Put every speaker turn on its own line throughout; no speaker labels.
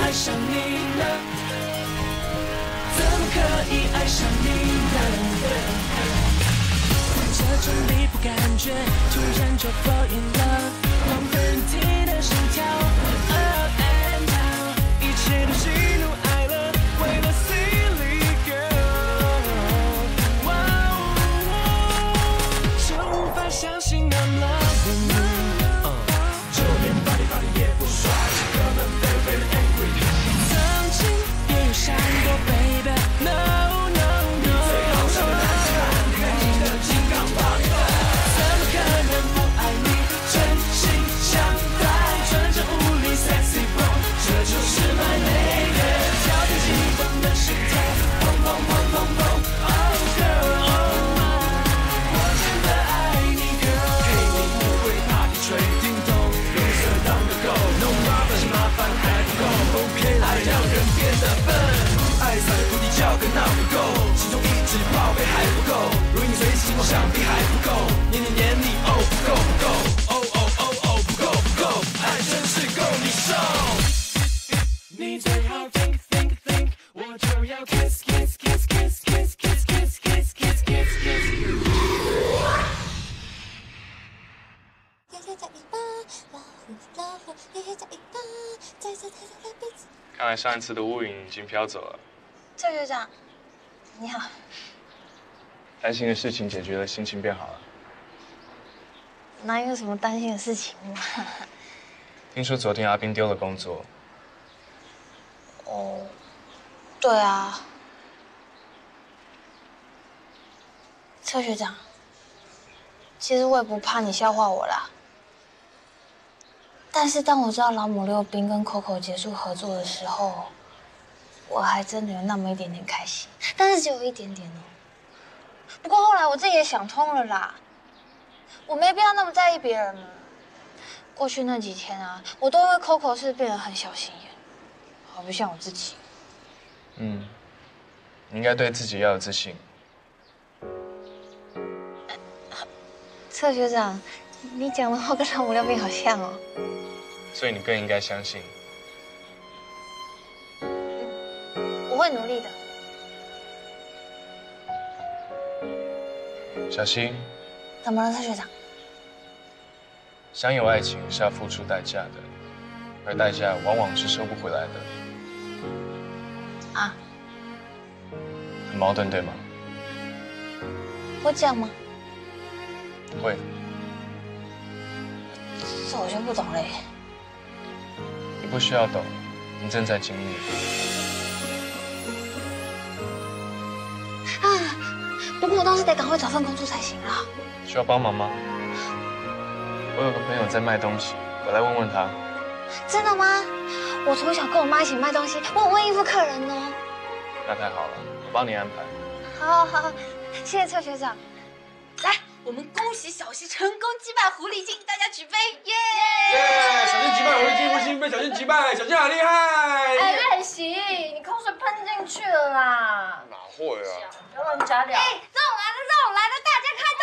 爱上你了？怎么可以爱上你呢？这种离谱感觉突然就 fall in love， 狂奔地的心跳 ，up and down， 一切都喜怒哀乐，为了 silly girl， 就无法相信 I'm loving you， 就连 body 也不帅，哥们 very angry， 曾经也有想过 baby，no。那不够，心中一直宝贝还不够，如影随形，我想必还不够，年年你哦不够不够，哦哦哦哦不够不够，爱真是够你受。你最好 think， 我就要 kiss。
看来上一次的乌云已经飘走了。
赵学长，你好。
担心的事情解决了，心情变好了。
哪有什么担心的事情嘛？
听说昨天阿斌丢了工作。
哦，对啊。赵学长，其实我也不怕你笑话我啦。但是当我知道老母六兵跟 Coco 结束合作的时候，我还真的有那么一点点开心，但是只有一点点哦。不过后来我自己也想通了啦，我没必要那么在意别人嘛。过去那几天啊，我都因为 Coco 事变得很小心眼，好不像我自己。
你应该对自己要有自信。
侧学长，你讲的话跟老母六兵好像哦。
所以你更应该相信。
我会努力的。
小心。
怎么了，侧学长？
想有爱情是要付出代价的，而代价往往是收不回来的。
啊？
很矛盾，对吗？
会这样吗？
会。
这我就不懂嘞。
你不需要懂，你正在经历。
啊！不过我倒是得赶快找份工作才行啦。
需要帮忙吗？我有个朋友在卖东西，我来问问他。
真的吗？我从小跟我妈一起卖东西，我很会应付客人哦。
那太好了，我帮你安排。
好，好，谢谢侧学长。
来，我们恭喜小溪成功击败狐狸精，大家举杯，耶！
耶！小心击败狐狸精，不行被小心击败，小心好厉害！
哎，练习，你口水喷进去了啦！
哪会啊？
不要乱加料。哎，肉来了，大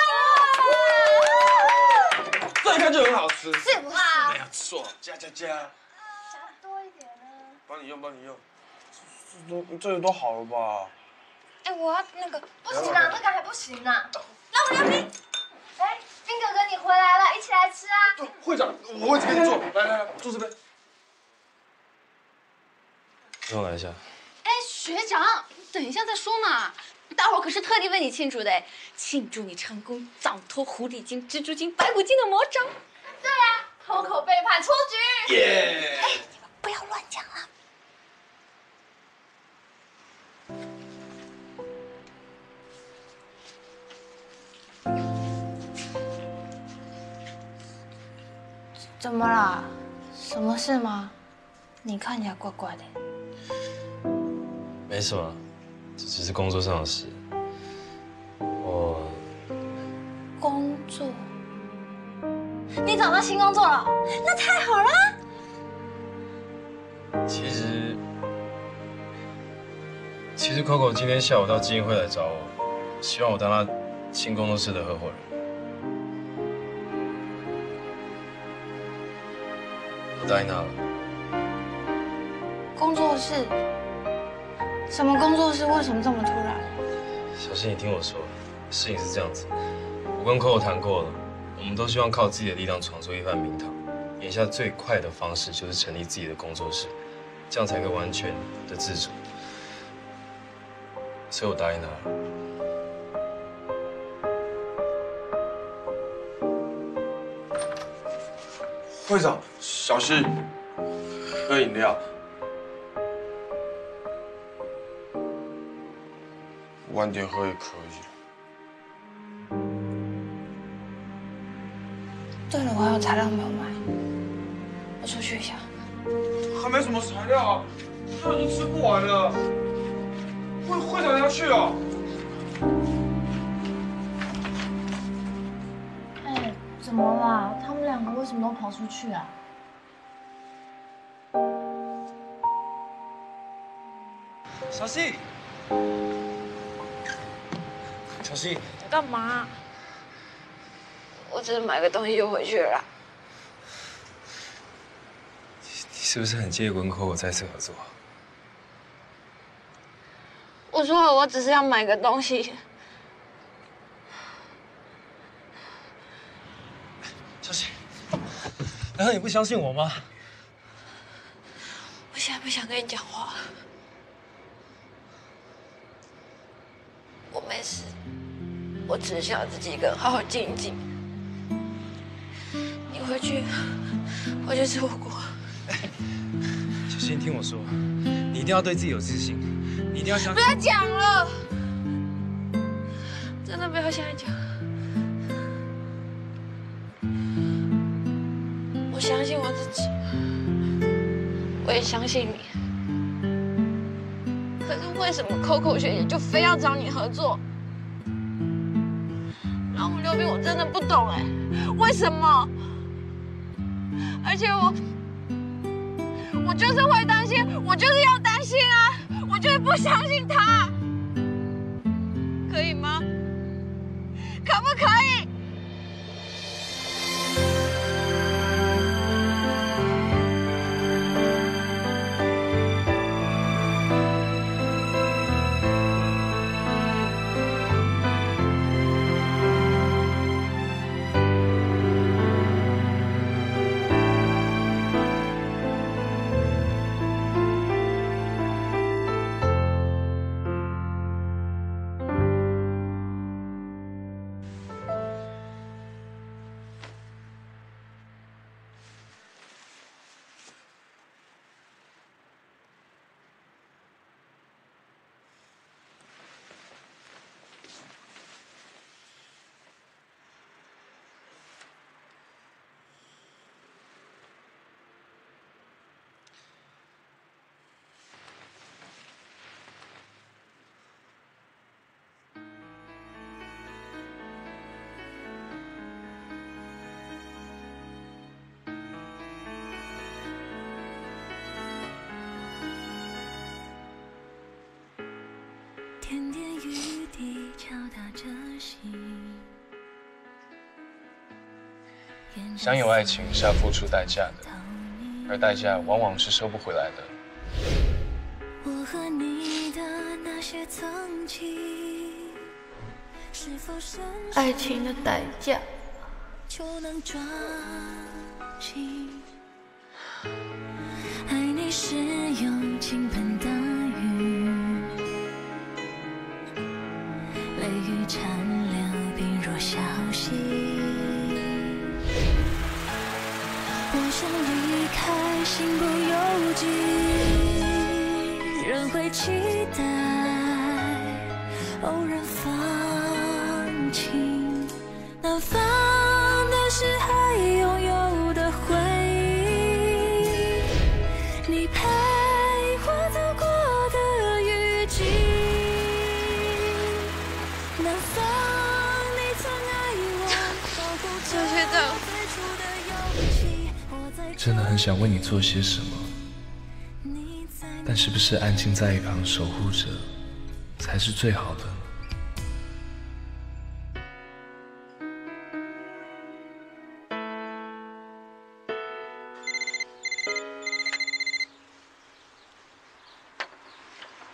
家开动！
这一看就很好吃。
是不是？
没有错，加。
加多一点呢。
帮你用。这个都好了吧？
哎，我要那个。
不行啊，那个还不行啊。让我冰。哎，冰哥哥你回来了，一起来吃啊！
会长，我会跟你做。来，坐这边。
跟我来一下。
哎，学长，你等一下再说嘛。大伙可是特地为你庆祝的，庆祝你成功掌脱狐狸精、蜘蛛精、白骨精的魔掌。对啊 ，Coco 背叛出局。
耶！
哎，你们不要乱讲了。怎么啦？什么事吗？你看起来怪怪的。
没什么，这只是工作上的事。我
工作？你找到新工作了？那太好了。
其实 Coco 今天下午到基金会来找我，希望我当他新工作室的合伙人。我答应他了。
工作室？什么工作室？为什么这么突然？
小新，你听我说，事情是这样子，我跟 Coco 谈过了，我们都希望靠自己的力量闯出一番名堂。眼下最快的方式就是成立自己的工作室，这样才可以完全的自主。所以我答应他了。
会长，小心，喝饮料。晚点喝也可以。
对了，我还有材料没有买，我出去一下。
还没什么材料啊，都已经吃不完了。会长你要去哦？
哎，怎么啦？他们两个为什么都跑出去啊？
小新，小新，
你干嘛？我只是买个东西就回去了啦。
你是不是很介意跟 Coco 再次合作？
我说了，我只是要买个东西。
小新，难道你不相信我吗？
我现在不想跟你讲话。我没事，我只是想自己一个人好好静一静。你回去吃火锅。
小新，听我说，你一定要对自己有自信，你一定要相信。
不要讲了，真的不要现在讲。我相信我自己，我也相信你。可是为什么 Coco 学姐就非要找你合作？让我溜冰，我真的不懂哎，为什么？而且我就是会担心，我就是要担心啊，我就是不相信他，可以吗？可不可以？
点点雨滴敲打着心。
享有爱情是要付出代价的，而代价往往是收不回来的。
我和你的那些曾经，是否深
爱情的代价。
就能抓紧？爱你是用倾盆大雨，泪雨残留，冰若小溪。我想离开，心不由己，人会期待，偶然放晴，难放的是还拥有的回忆，你陪我走过的雨季，难放你曾爱我，保护着我最初的勇气。
真的很想为你做些什么，但是不是安静在一旁守护着，才是最好的？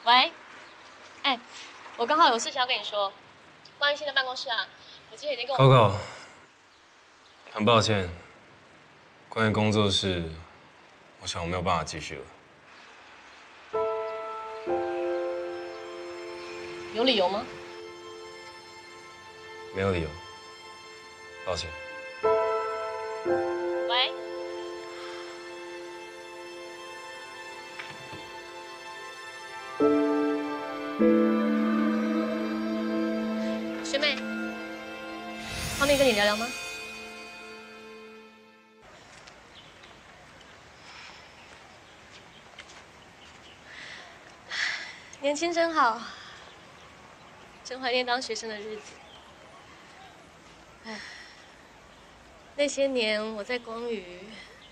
喂，哎，我刚好有事想要跟你说，关于新的办公室啊，我之前已经跟我
Coco， 很抱歉，关于工作室，我想我没有办法继续了。
有理由吗？
没有理由，抱歉。
喂，学妹，方便跟你聊聊吗？年轻真好，真怀念当学生的日子。唉，那些年我在光宇，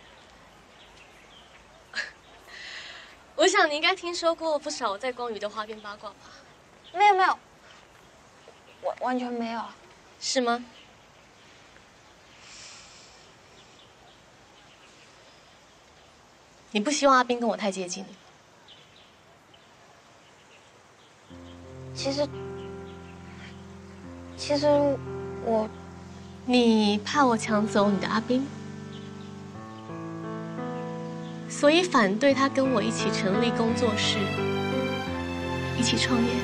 我想你应该听说过不少我在光宇的花边八卦吧？
没有没有，我完全没有。
是吗？你不希望阿斌跟我太接近？
其实我，
你怕我抢走你的阿斌，所以反对他跟我一起成立工作室，一起创业。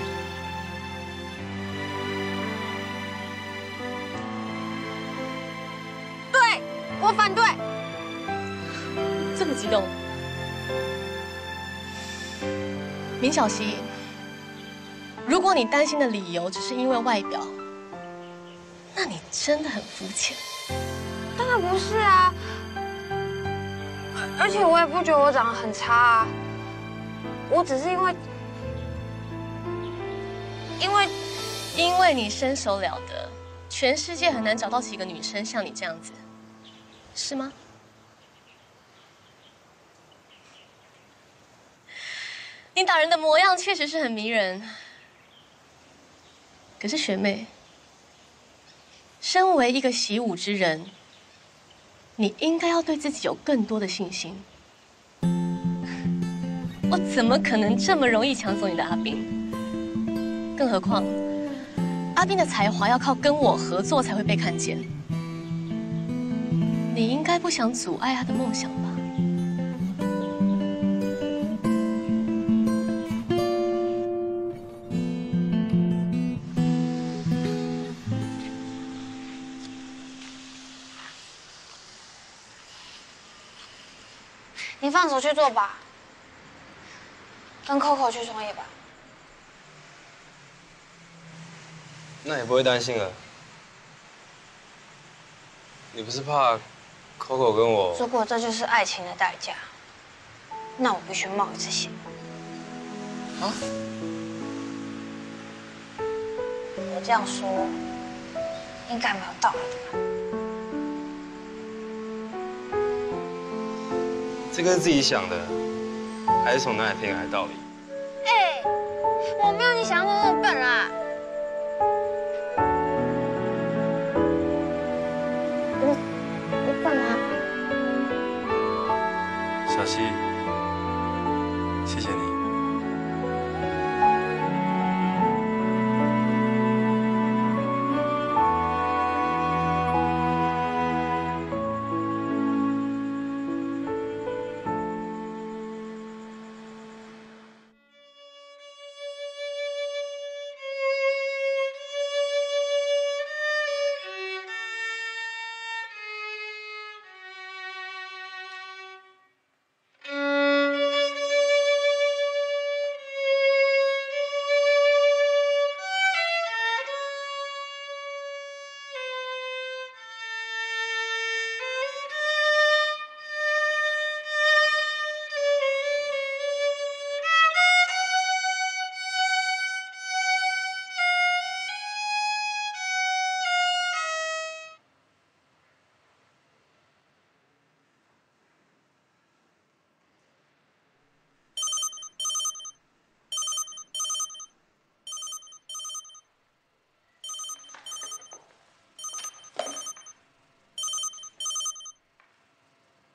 对，我反对。
这么激动，明晓溪，如果你担心的理由只是因为外表，那你真的很肤浅。
当然不是啊，而且我也不觉得我长得很差啊，我只是
因为你身手了得，全世界很难找到几个女生像你这样子，是吗？你打人的模样确实是很迷人，可是学妹，身为一个习武之人，你应该要对自己有更多的信心。我怎么可能这么容易抢走你的阿斌？更何况，阿斌的才华要靠跟我合作才会被看见。你应该不想阻碍他的梦想吧？
你放手去做吧，跟 Coco 去创业吧。
那也不会担心了。你不是怕 Coco 跟我？
如果这就是爱情的代价，那我必须冒一次险。
啊？
我这样说，应该没有道理吧？
这个是自己想的，还是从哪里听来的道理？
哎，我没有你想象中那么笨啦。你干嘛？
小溪，谢谢你。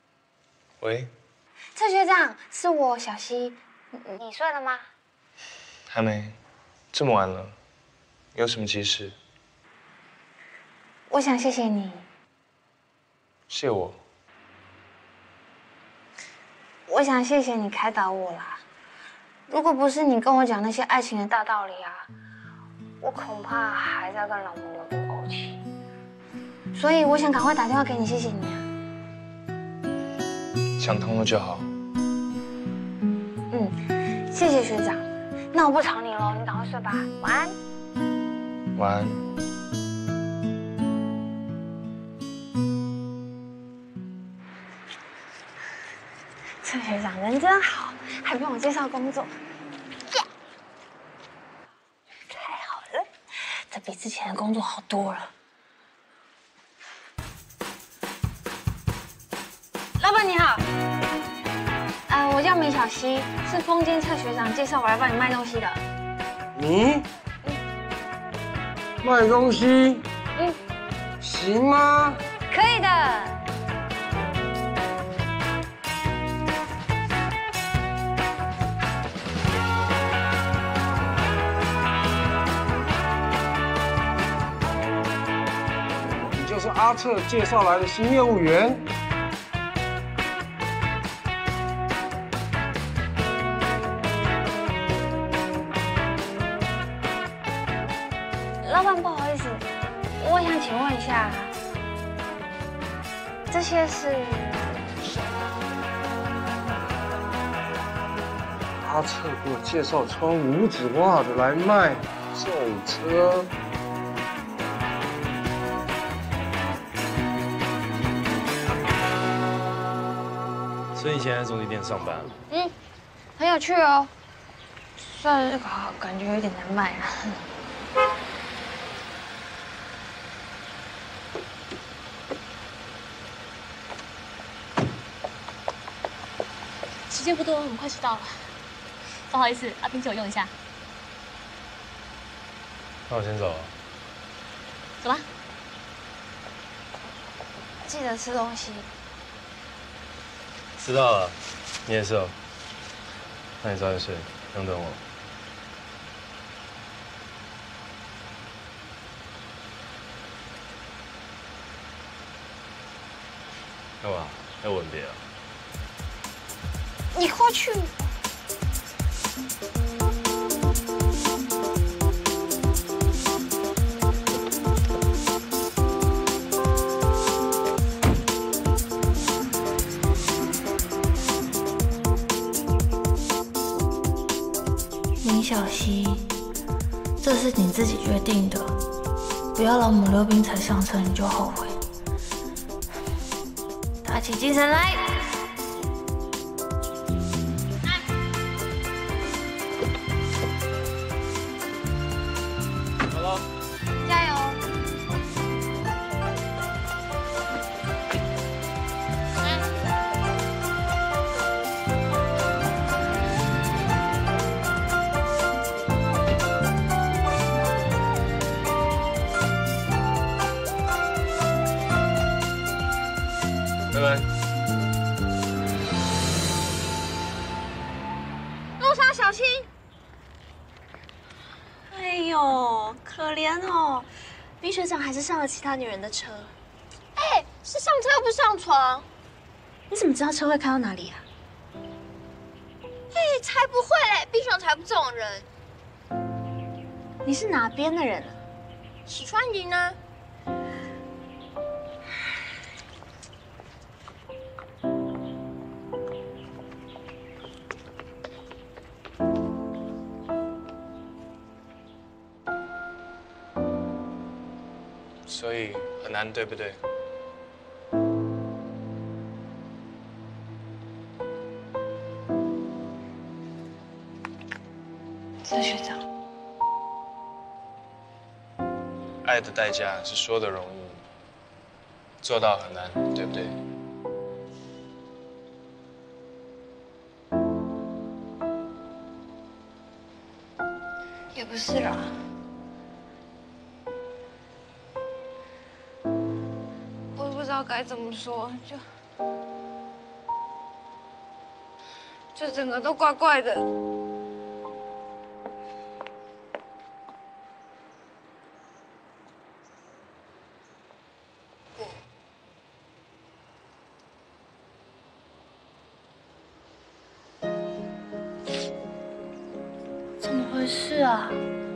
喂，
蔡学长，是我小溪，你睡了吗？
还没，这么晚了，有什么急事？
我想谢谢你。
谢我？
我想谢谢你开导我啦。如果不是你跟我讲那些爱情的大道理啊，我恐怕还在跟老母牛斗怄气。所以我想赶快打电话给你，谢谢你啊。
想通了就好。
谢谢学长。那我不吵你喽，你赶快睡吧，晚安。
晚安。
陈学长人真好，还帮我介绍工作，太好了，这比之前的工作好多了。老板你好，我叫米小溪，是风间蔡学长介绍我来帮你卖东西的。
你卖东西？行吗？
可以的。
你就是阿策介绍来的新业务员。
老板，不好意思，我想请问一下，这些是？
阿策给我介绍穿五指袜的来卖重车。
所以你现在在中地店上班？
很有趣哦。虽然感觉有点难卖啊。
时间不多，我们快迟到了。不好意思，冰酒用一下。
那我先走了。
走吧。
记得吃东西。
知道了，你也是哦。那你早点睡，不用等我。干嘛？要吻别啊？
你快去。林小溪，这是你自己决定的，不要老母溜冰才上车你就后悔。打起精神来！
好了，
加油！
拜拜。
路上小心！
哎呦，可怜哦，冰学长还是上了其他女人的车。
哎，是上车又不上床。
你怎么知道车会开到哪里啊？
哎，才不会嘞，冰熊才不这种人。
你是哪边的人啊？
喜川营呢？
所以很难，对不对？
这学长，
爱的代价是说的容易，做到很难，对不对？
也不是啦。我也不知道该怎么说，就整个都怪怪的。 事啊？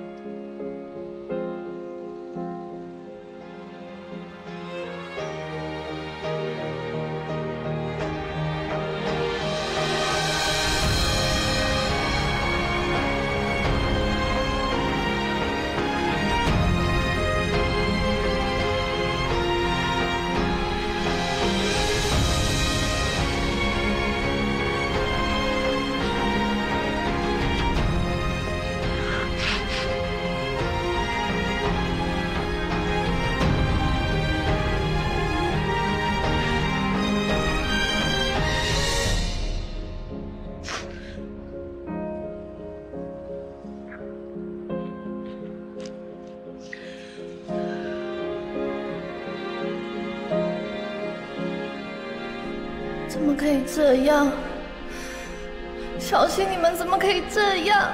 怎么可以这样？小新，你们怎么可以这样？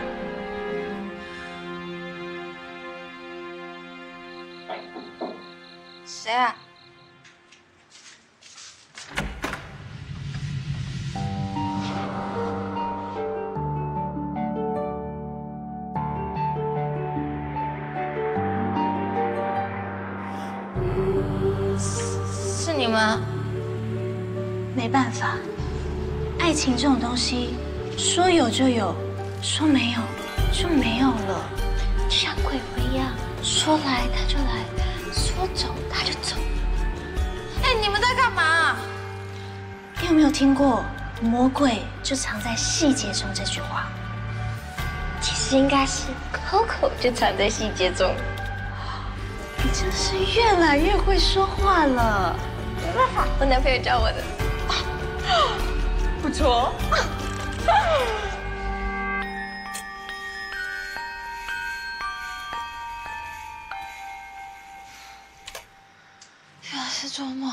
谁啊？是你们？
没办法，爱情这种东西，说有就有，说没有就没有了，就像鬼魂一样，说来它就来，说走它就走。
哎，你们在干嘛？
你有没有听过“魔鬼就藏在细节中”这句话？
其实应该是 Coco 就藏在细节中。
你真是越来越会说话了。
没办法，我男朋友教我的。不错。原来是做梦。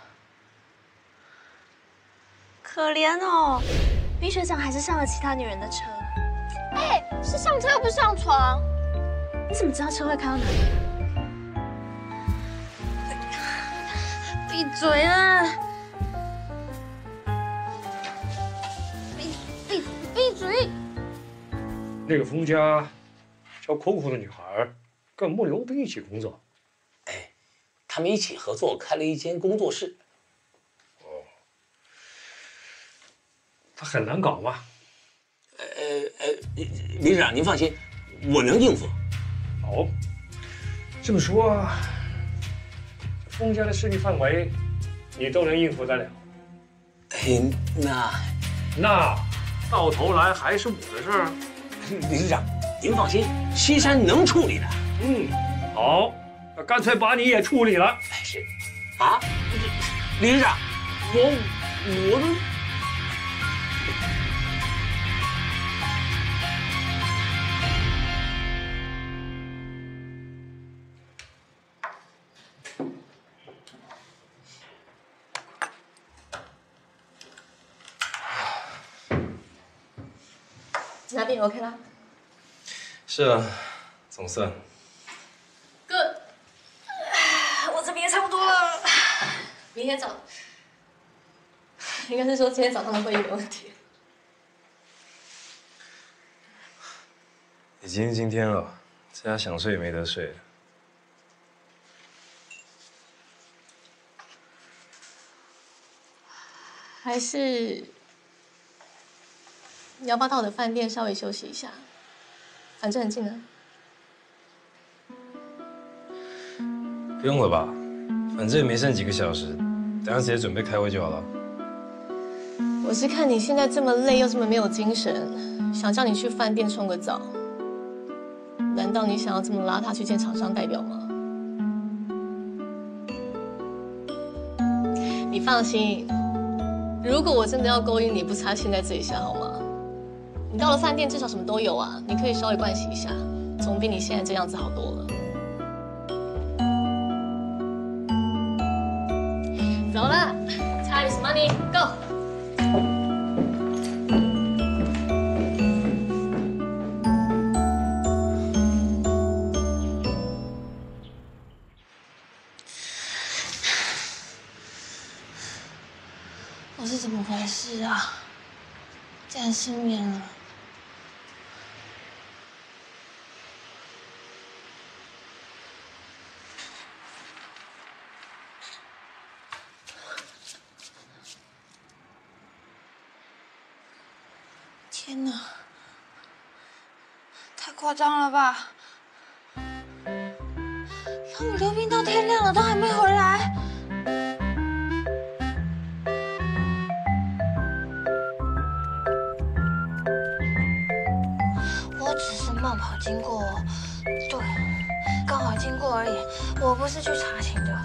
可怜哦，冰学长还是上了其他女人的车。
哎，是上车又不是上床。
你怎么知道车会开到哪里？
闭嘴啊！闭嘴！
那个冯家叫 Coco 的女孩跟穆刘冰一起工作。
哎，他们一起合作开了一间工作室。
哦，他很难搞吗？
理事长您放心，我能应付。
好，这么说，冯家的势力范围你都能应付得了？
哎，那
到头来还是我的事儿。
理事长，您放心，西山能处理的。
嗯，好，那干脆把你也处理了。
哎，是，啊，理事长，我的。
哪边 OK 啦？
是啊，总算。
Good。我这边也差不多了。明天早，应该是说今天早上的会议没问题。
已经今天了，在家想睡也没得睡。
还是你要不要到我的饭店稍微休息一下？反正很近啊。
不用了吧，反正也没剩几个小时，等下直接准备开会就好了。
我是看你现在这么累又这么没有精神，想叫你去饭店冲个澡。难道你想要这么邋遢去见厂商代表吗？你放心，如果我真的要勾引你，不差现在这一下好吗？你到了饭店至少什么都有啊，你可以稍微盥洗一下，总比你现在这样子好多了。走了 ，Time is money, go。
我是怎么回事啊？竟然失眠了。 天哪，太夸张了吧！老母溜冰到天亮了都还没回来。我只是慢跑经过，对，刚好经过而已，我不是去查寝的。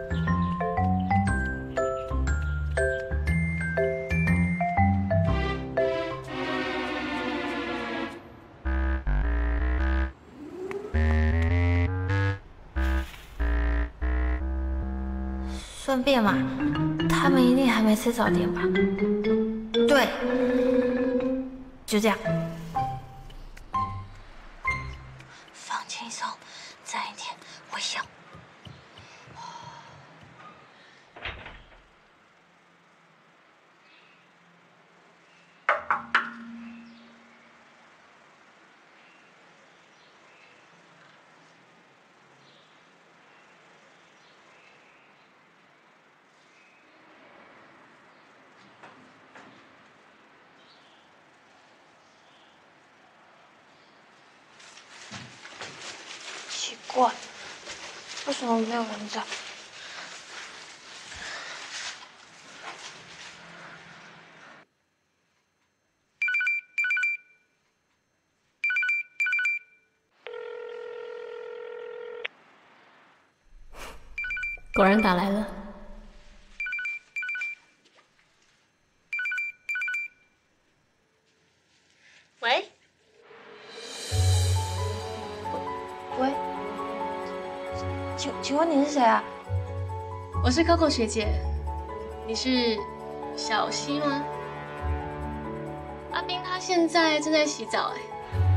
顺便嘛，他们一定还没吃早点吧？对，就这样，放轻松，沾一点微笑。奇怪，为什么没有人在？
果然打来了。喂？
喂，请问你是谁啊？
我是 Coco 学姐，你是小溪吗？阿冰他现在正在洗澡哎。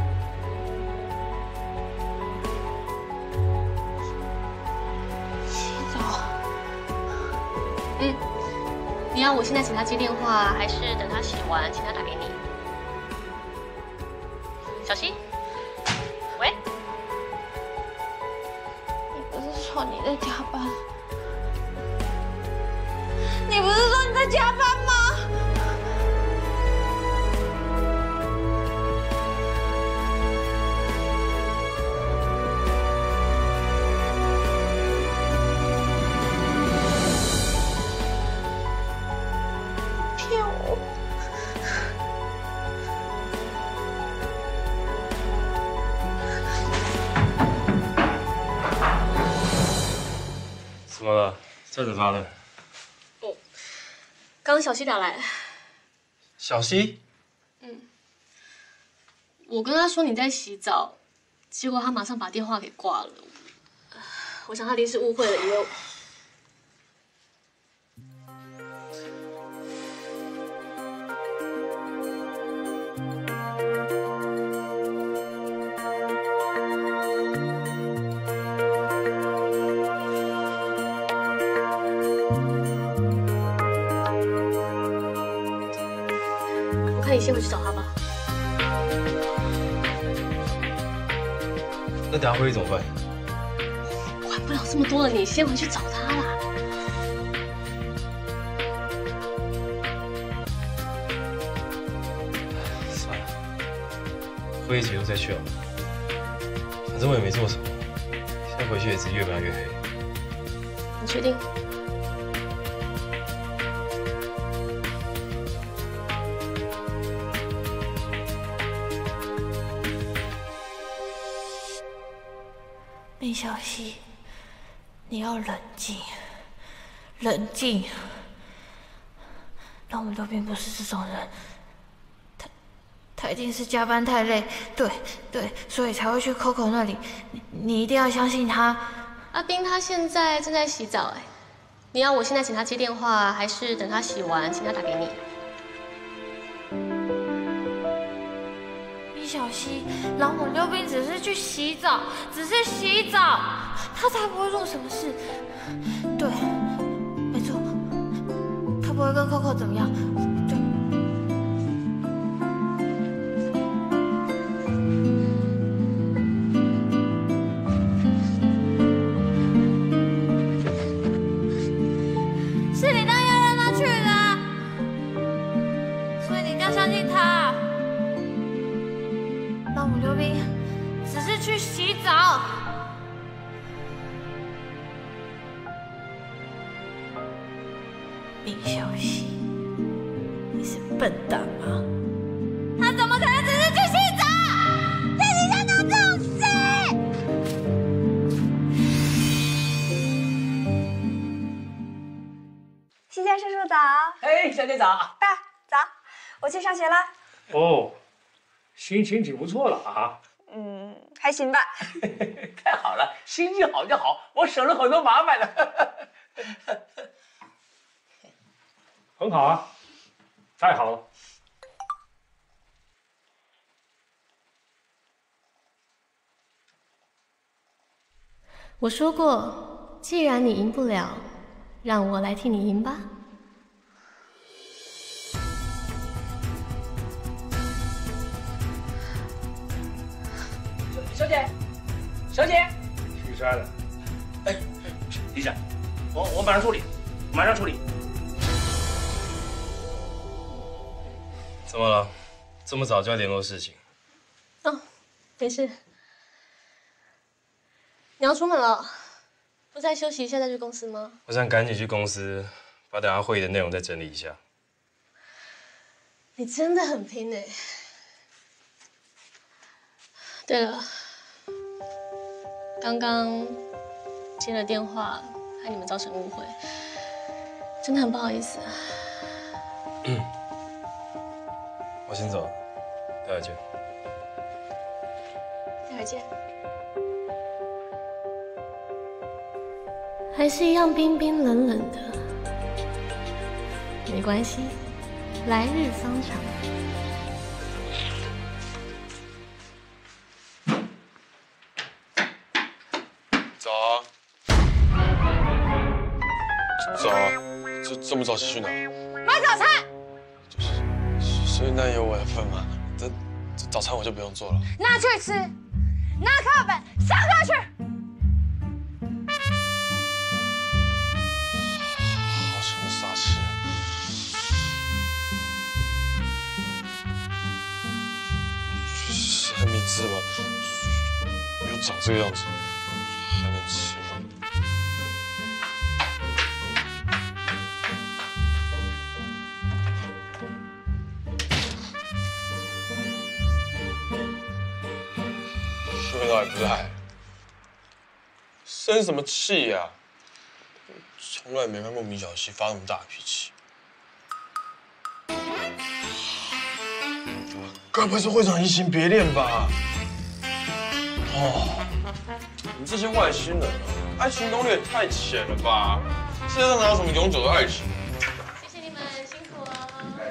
洗澡？
嗯，你要我现在请他接电话，还是等他洗完请他打给你？小溪？喂？
你不是说你在加班？你不是说你在加班吗？骗我！
怎么了？这怎么发的？
哦，刚小溪打来。
小溪？
嗯，我跟他说你在洗澡，结果他马上把电话给挂了。我想他一定是误会了，以为。那你先回去找他吧。
那等下回去怎么办？
管不了这么多了，你先回去找他啦。
算了，会议结束再去好了。反正我也没做什么，现在回去也是越办越黑。
你确定？
林小溪，你要冷静，冷静。让我们都并不是这种人，他一定是加班太累，对，所以才会去 Coco 那里。你一定要相信他。
阿冰他现在正在洗澡哎，你要我现在请他接电话，还是等他洗完请他打给你？
小溪，老母溜冰只是去洗澡，只是洗澡，他才不会做什么事。对，没错，他不会跟 Coco 怎么样。对。是你当要让他去的，所以你一定要相信他。
李小溪，你是笨蛋吗？
他怎么可能只是去洗澡？天底下哪有这种事？
西街叔叔早。
哎，小姐早。
爸早，我去上学了。
哦，心情挺不错了啊。
还行吧。
太好了，心情好就好，我省了很多麻烦了。
很好啊，太好了。
我说过，既然你赢不了，让我来替你赢吧。
小姐，小姐，
姓沙的，
哎，李长，我马上处理，马上处理。
怎么了？这么早就要联络事情？
哦，没事。你要出门了，不再休息一下再去公司吗？
我想赶紧去公司，把等下会议的内容再整理一下。
你真的很拼哎。对了，刚刚接了电话，害你们造成误会，真的很不好意思。
我先走了，待会见。
待会见。还是一样冰冰冷冷的，没关系，来日方长。
早啊！早啊！这么早起去哪？
买早餐。
所以那有我的份吗？这早餐我就不用做了。
拿去吃，拿课本，上课去。
好沉的煞气啊！谁还没吃吗？又长这个样子，还能吃吗？味道也不赖，生什么气呀？从来没看过米小溪发那么大的脾气。该不会是会长移情别恋吧？哦，你这些外星人啊，爱情懂得也太浅了吧？世界上哪有什么永久的爱情？
谢谢你们辛苦了。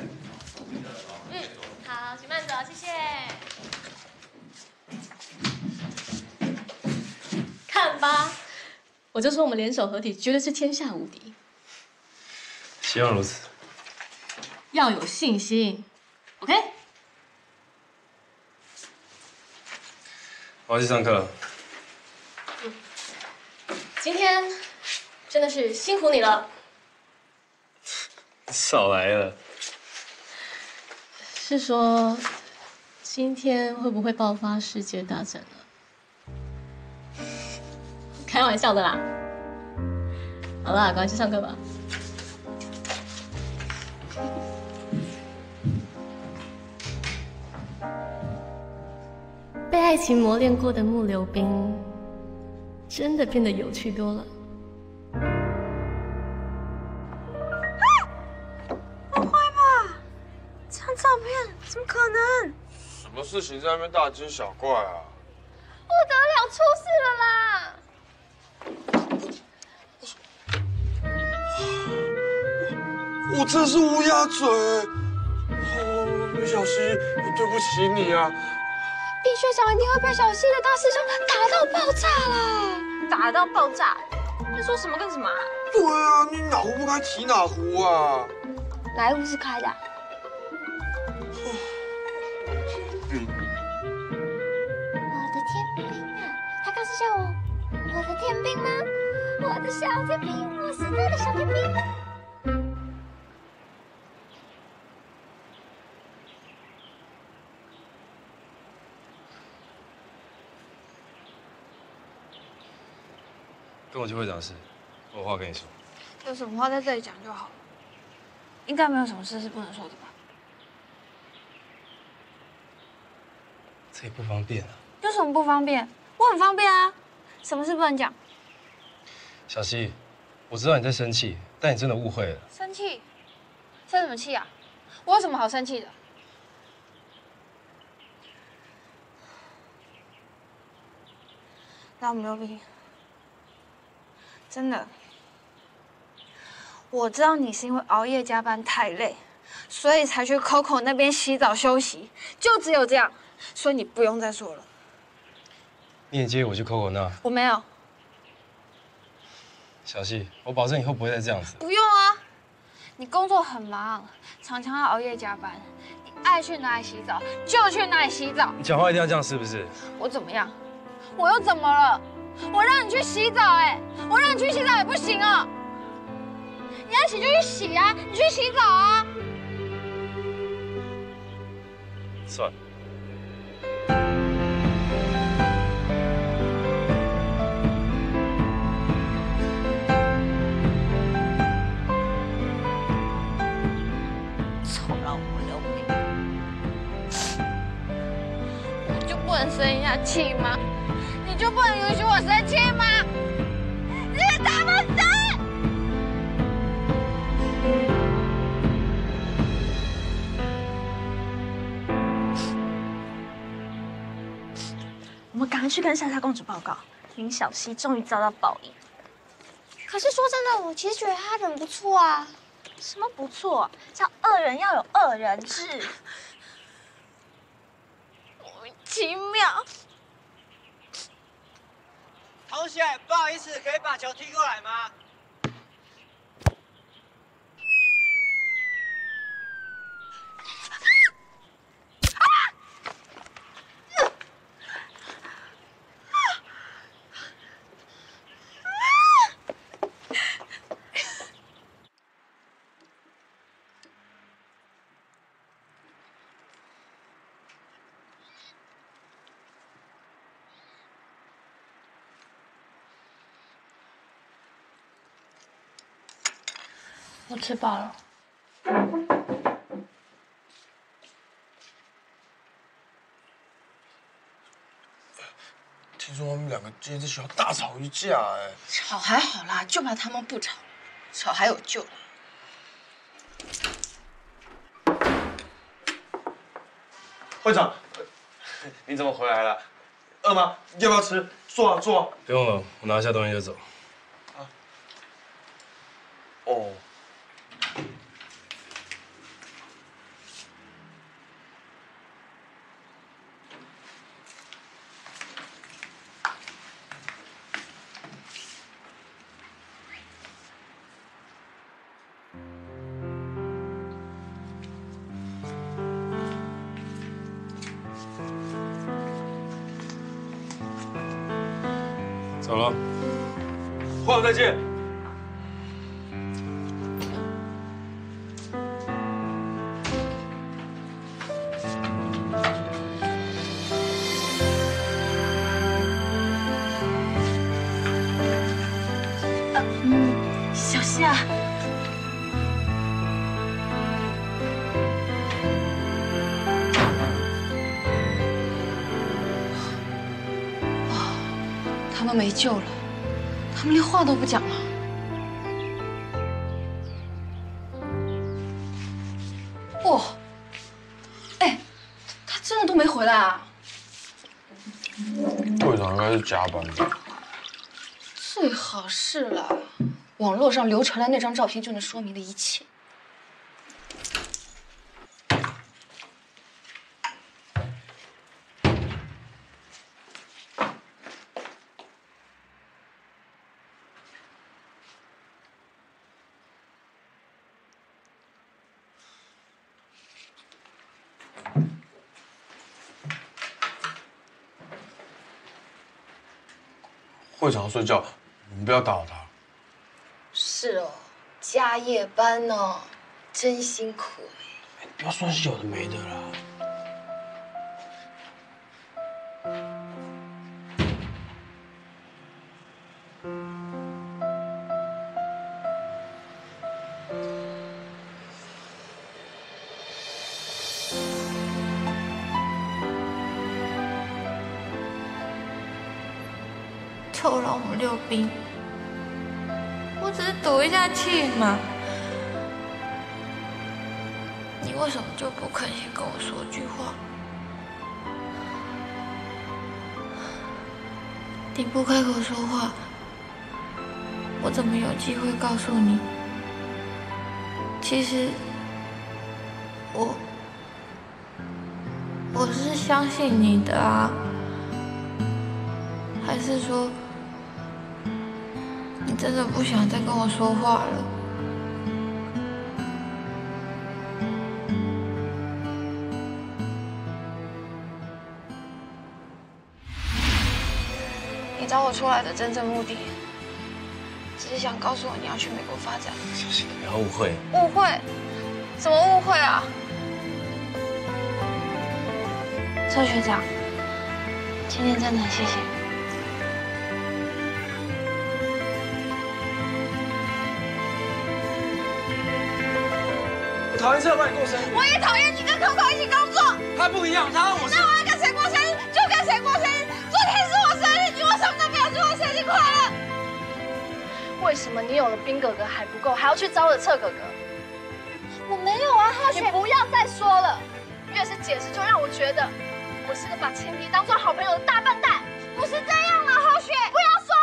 好，请慢走，谢谢。看吧，我就说我们联手合体绝对是天下无敌。
希望如此。
要有信心 ，OK？
我要去上课了。
今天真的是辛苦你了。
少来了。
是说今天会不会爆发世界大战呢？开玩笑的啦。好啦，赶快去上课吧。被爱情磨练过的木流冰，真的变得有趣多了。
不会吧？这张照片怎么可能？
什么事情在那边大惊小怪啊？
不得了，出事了啦！
我真是乌鸦嘴。哦，米小溪，对不起你啊。
毕学长一定会被小溪的大师兄打到爆炸啦！
打到爆炸？你说什么跟什么啊？
对啊，你哪壶不开提哪壶啊？
哪一壶是开的啊？
我的天兵啊！他刚是叫我的天兵吗？我的小天兵，我是那个小天兵。
跟我去会长室，我有话跟你说。
有什么话在这里讲就好。
应该没有什么事是不能说的吧？
这也不方便啊。
有什么不方便？我很方便啊，什么事不能讲？
小希，我知道你在生气，但你真的误会了。
生气？生什么气啊？我有什么好生气的？老刘斌，真的，我知道你是因为熬夜加班太累，所以才去 Coco 那边洗澡休息，就只有这样，所以你不用再说了。
你也接我去 Coco 那？
我没有。
小希，我保证以后不会再这样子。
不用啊，你工作很忙，常常要熬夜加班，你爱去哪里洗澡就去哪里洗澡。
你讲话一定要这样是不是？
我怎么样？我又怎么了？我让你去洗澡，我让你去洗澡也不行哦。你要洗就去洗啊，你去洗澡啊。
算了。
臭老母刘冰，我就不能生一下气吗？你就不能允许我生气吗？你他妈生！
我们赶快去跟夏夏公主报告，林小溪终于遭到报应。
可是说真的，我其实觉得他人不错啊。
什么不错？叫恶人要有恶人治。
莫名其妙。
同学，不好意思，可以把球踢过来吗？
我吃饱了。
听说他们两个今天在学校大吵一架，
吵还好啦，就怕他们不吵，吵还有救了。
会长，你怎么回来了？饿吗？要不要吃？坐啊，坐啊。
不用了，我拿下东西就走。
哦。
走了。
会长再见。
小溪啊，
他们没救了，他们连话都不讲了。哇，哎，他真的都没回来啊？
会长应该是加班吧。
最好是了，网络上流传来那张照片就能说明了一切。
会长睡觉，你们不要打扰他。
是哦，加夜班呢，真辛苦哎。
不要说那些有的没的啦。
臭老母溜冰。我只是赌一下气嘛。你为什么就不肯先跟我说句话？你不开口说话，我怎么有机会告诉你？其实，我是相信你的啊，还是说，你真的不想再跟我说话了？你找我出来的真正目的，只是想告诉我你要去美国发展。
小心，不要误会。
误会？什么误会啊？周学长，今天真的很谢谢你。
我讨厌这帮你过生日。
我也讨厌你跟Coco一起工作。
他不一样，他和我是。
那我要跟谁过生日就跟谁过生日。昨天是我生日，你为什么都没有祝我生日快乐？
为什么你有了冰哥哥还不够，还要去招惹彻哥哥？
我没有啊，浩雪。
你不要再说了，越是解释就让我觉得我是个把情敌当做好朋友的大笨蛋。
不是这样啦，浩雪，不要说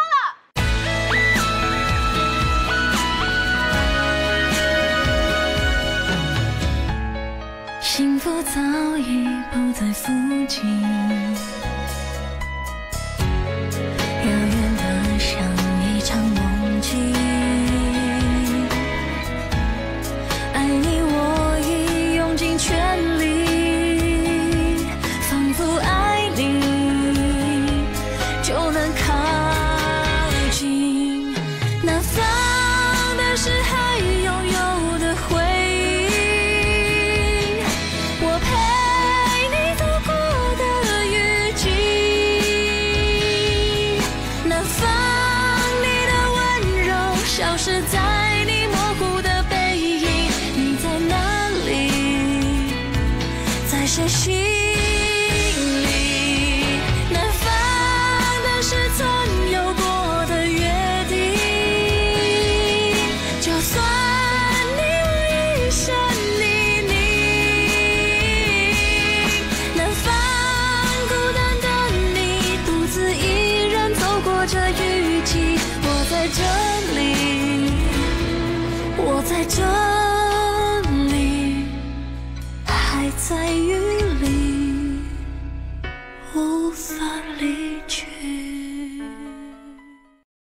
了。幸福早已不在附近，遥远的像一场梦境。爱你我已用尽全力，仿佛爱你就能靠近。那方的是还拥有的回忆，我陪你走过的雨季。那方你的温柔消失在你模糊的背影，你在哪里？在谁心里？南方的是曾有过的约定，就算你我一生泥泞。南方孤单的你，独自一人走过这雨季。我在这里，我在这里，还在雨。